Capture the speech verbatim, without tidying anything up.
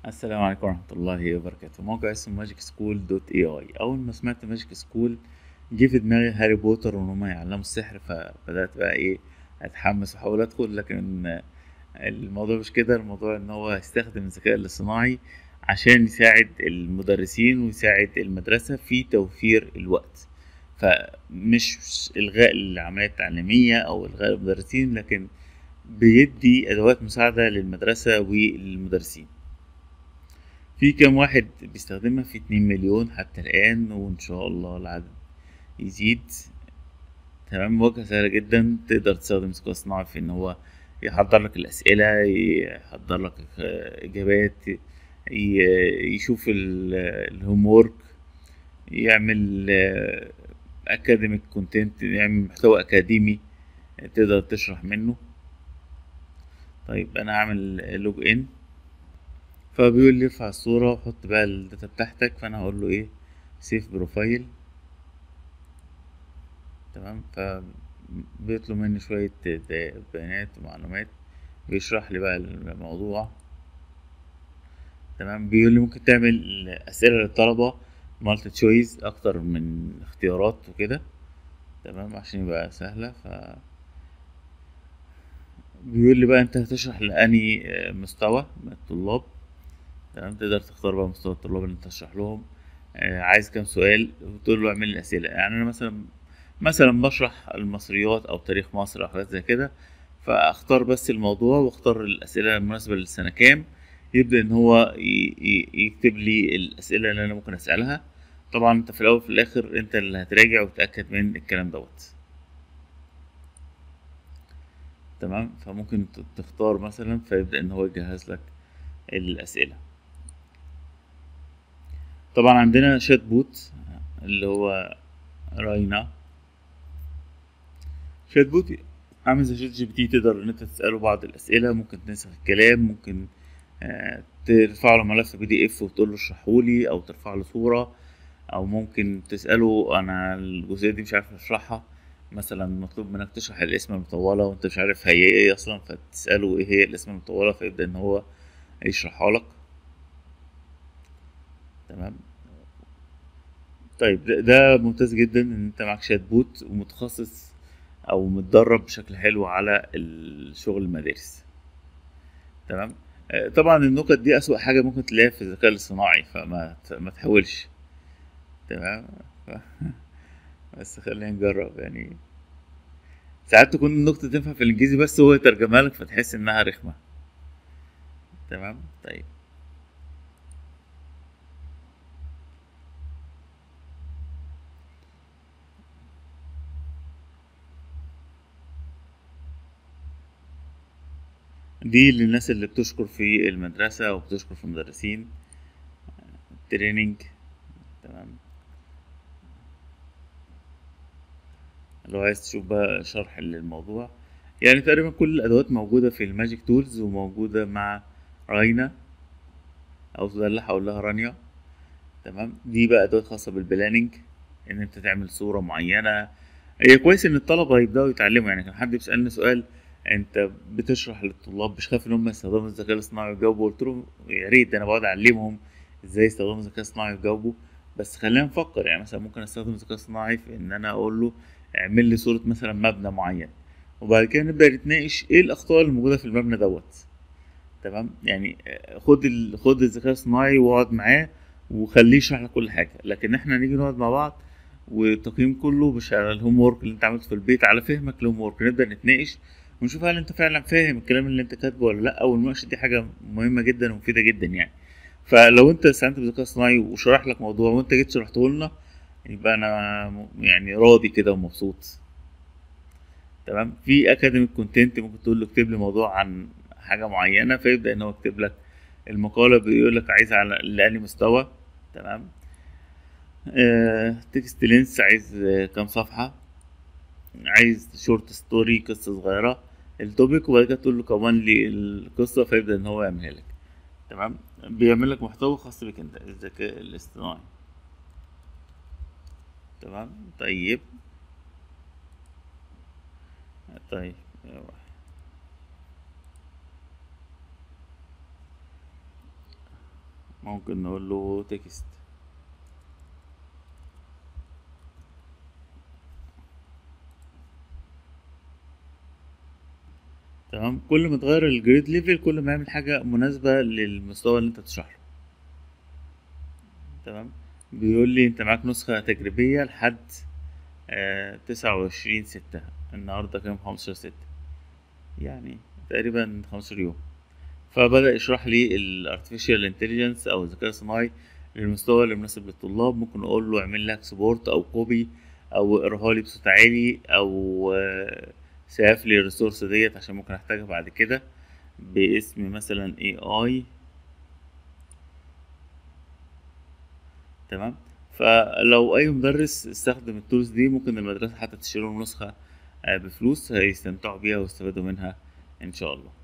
السلام عليكم ورحمة الله وبركاته. موقع اسمه ماجيك سكول دوت اي اي. أول ما سمعت ماجيك سكول جه في دماغي هاري بوتر وإن هما يعلموا السحر، فبدأت بقى إيه أتحمس وأحاول أدخل. لكن الموضوع مش كده، الموضوع إن هو يستخدم الذكاء الاصطناعي عشان يساعد المدرسين ويساعد المدرسة في توفير الوقت. فمش إلغاء العملية التعليمية أو إلغاء المدرسين، لكن بيدي أدوات مساعدة للمدرسة والمدرسين. في كام واحد بيستخدمها؟ في اتنين مليون حتى الآن، وإن شاء الله العدد يزيد. تمام، مواجهة سهلة جدا. تقدر تستخدم الذكاء الصناعي في إن هو يحضر لك الأسئلة، يحضر لك إجابات، ي- يشوف الهوم وورك، يعمل أكاديميك كونتنت، يعمل محتوى أكاديمي تقدر تشرح منه. طيب أنا هعمل لوج إن، فبيقول لي ارفع الصورة وحط بقى الداتا بتاعتك، فأنا هقول له إيه، سيف بروفايل. تمام، فبيطلب مني شوية د- بيانات ومعلومات، بيشرح لي بقى الموضوع. تمام، بيقول لي ممكن تعمل أسئلة للطلبة مالتي تشويس، أكتر من اختيارات وكده. تمام، عشان يبقى سهلة. ف بيقول لي بقى أنت هتشرح لأني آه، مستوى من الطلاب. تمام، تقدر تختار بقى مستوى الطلاب اللي أنت تشرح لهم. آه، عايز كام سؤال، وتقول له اعمل لي أسئلة. يعني أنا مثلا مثلا بشرح المصريات او تاريخ مصر او حاجات زي كده، فاختار بس الموضوع واختار الاسئله المناسبه للسنه كام. يبدا ان هو ي- ي- يكتب لي الاسئله اللي انا ممكن اسالها. طبعا انت في الاول وفي الاخر انت اللي هتراجع وتتاكد من الكلام دوت. تمام، فممكن ت- تختار مثلا، فيبدا ان هو يجهز لك الاسئله. طبعا عندنا شات بوت اللي هو راينا. شات بوت عامل زي شات جي بي تي، تقدر ان انت تساله بعض الاسئله، ممكن تنسخ الكلام، ممكن آه، ترفع له ملف بي دي اف وتقول له اشرحه لي، او ترفع له صوره، او ممكن تساله انا الجزئيه دي مش عارف اشرحها. مثلا مطلوب منك تشرح الاسم المطوله وانت مش عارف هي ايه اصلا، فتساله ايه هي الاسم المطوله، فيبدا ان هو يشرحها لك. تمام. طيب ده, ده ممتاز جدا ان انت معاك شات بوت ومتخصص او متدرب بشكل حلو على الشغل المدارس. تمام. آه، طبعا النكت دي اسوأ حاجه ممكن تلاقيها في الذكاء الاصطناعي، فما ما تحاولش. تمام. بس خلينا نجرب يعني. ساعات تكون النكتة تنفع في الإنجليزي بس هو يترجمها لك فتحس إنها رخمة. تمام. طيب دي للناس اللي بتشكر في المدرسة أو بتشكر في المدرسين. تريننج. تمام. لو عايز تشوف بقى شرح للموضوع، يعني تقريبا كل الأدوات موجودة في الماجيك تولز وموجودة مع راينا، أو ده اللي هقول لها رانيا. تمام، دي بقى أدوات خاصة بالبلاننج، إن أنت تعمل صورة معينة. هي كويس ان الطلبه يبداوا يتعلموا. يعني كان حد بيسالني سؤال، انت بتشرح للطلاب مش خايف ان هم يستخدموا الذكاء الاصطناعي ويجاوبوا؟ قلت له يا ريت، ده انا بقعد اعلمهم ازاي يستخدموا الذكاء الاصطناعي ويجاوبوا. بس خلينا نفكر، يعني مثلا ممكن استخدم الذكاء الاصطناعي في ان انا اقول له اعمل لي صوره مثلا مبنى معين، وبعد كده نبدا نتناقش ايه الاخطاء اللي موجوده في المبنى دوت. تمام، يعني آه، خد ال... خد الذكاء الصناعي واقعد معاه وخليه يشرح لك كل حاجه، لكن احنا نيجي نقعد مع بعض والتقييم كله مش على الهوم وورك اللي انت عملته في البيت، على فهمك للهوم وورك. نبدا نتناقش ونشوف هل انت فعلا فاهم الكلام اللي انت كاتبه ولا لا. والمناقشه دي حاجه مهمه جدا ومفيده جدا يعني. فلو انت استعنت بالذكاء الصناعي وشرح لك موضوع وانت جيت شرحته لنا، يبقى انا م- يعني راضي كده ومبسوط. تمام. في اكاديميك كونتنت ممكن تقول له اكتب لي موضوع عن حاجه معينه، فيبدا ان هو يكتب لك المقاله. بيقول لك عايز على لأني مستوى. تمام. آه، تكست لينس عايز آه، كام صفحه، عايز شورت ستوري قصه صغيره، التوبيك، وبعد كده تقول له كون لي القصه، فيبدا ان هو يعملها لك. تمام، بيعمل لك محتوى خاص بك انت، الذكاء الاصطناعي. تمام. طيب. طيب. ممكن نقول له تكست. تمام، كل ما تغير الجريد ليفل كل ما يعمل حاجة مناسبة للمستوى اللي انت تشرحه. تمام. بيقول لي انت معاك نسخة تجريبية لحد آه تسعة وعشرين ستة، النهاردة كام؟ خمستاشر ستة، يعني تقريبا خمستاشر يوم. فبدأ يشرح لي ال artificial intelligence أو الذكاء الصناعي للمستوى اللي مناسب للطلاب. ممكن أقول له اعمل لك سبورت أو كوبي أو اقراها لي بصوت عالي أو آه، سيف لي الريسورس ديت عشان ممكن أحتاجها بعد كده باسم مثلا إيه آي. تمام. فلو أي مدرس استخدم التولز دي ممكن المدرسة حتى تشتري له نسخة آه، بفلوس، هيستمتعوا بيها ويستفادوا منها إن شاء الله.